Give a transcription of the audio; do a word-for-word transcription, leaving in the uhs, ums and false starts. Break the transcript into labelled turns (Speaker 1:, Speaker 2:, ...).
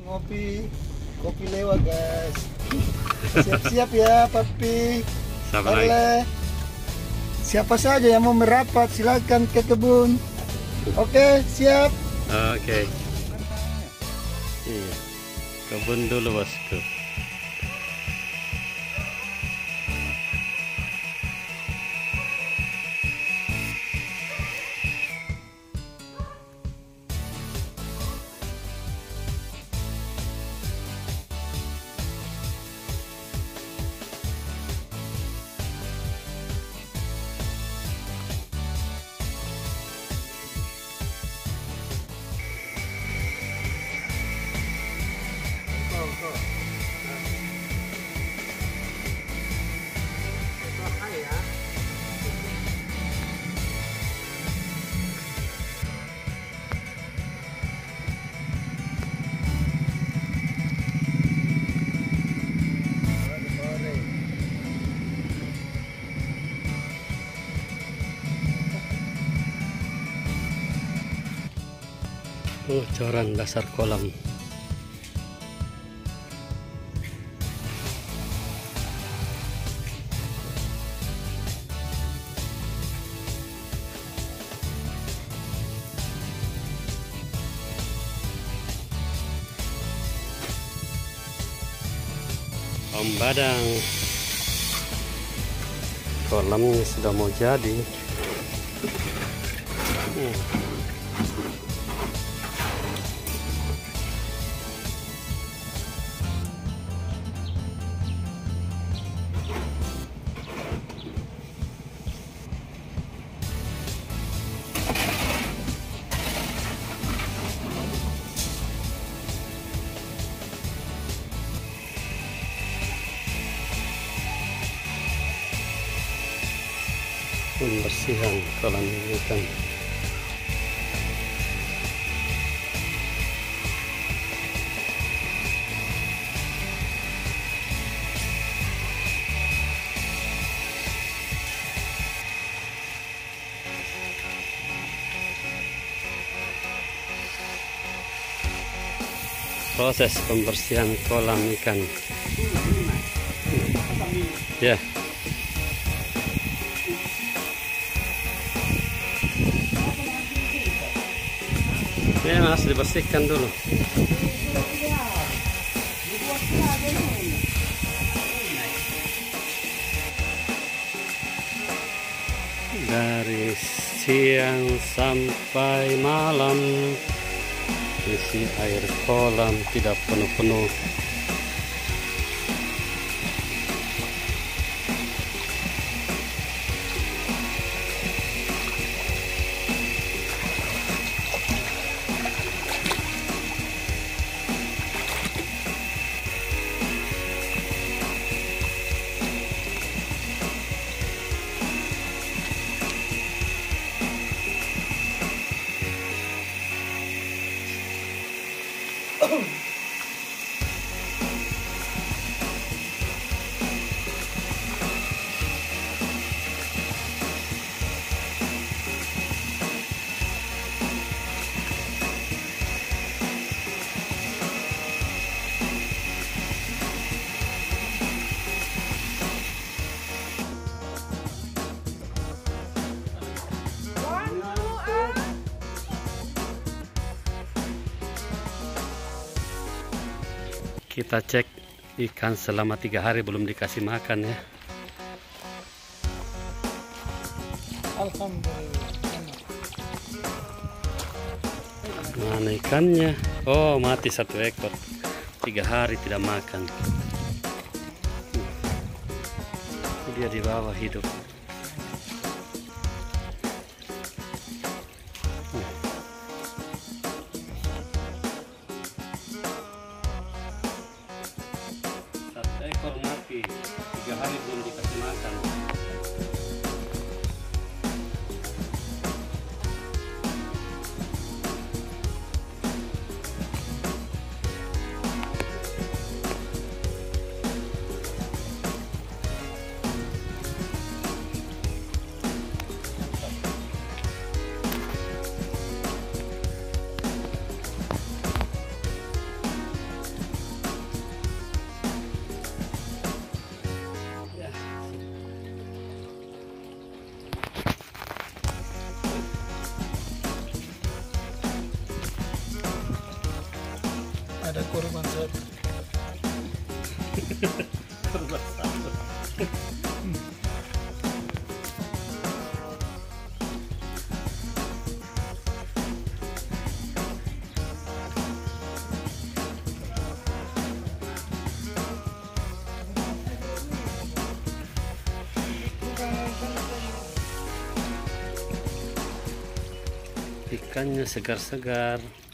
Speaker 1: Ngopi, kopi lewat guys. Siap-siap ya papi. Oleh siapa saja yang mau merapat silakan ke kebun. Oke, siap.
Speaker 2: Oke. Iya. Kebun dulu bosku. Pengecoran dasar kolam. Pembadang. Kolamnya sudah mau jadi. Hmm. Pembersihan kolam ikan. Proses pembersihan kolam ikan. Ya. Ini harus dibersihkan dulu. Dari siang sampai malam isi air kolam tidak penuh-penuh. Kita cek ikan selama tiga hari belum dikasih makan ya.
Speaker 1: Alhamdulillah.
Speaker 2: Mana ikannya? Oh, mati satu ekor. Tiga hari tidak makan. Dia di bawah hidup. Ekor mati, tiga hari belum dikasih makan.
Speaker 1: ada kurban satu.
Speaker 2: Kurban satu. Ikannya segar-segar.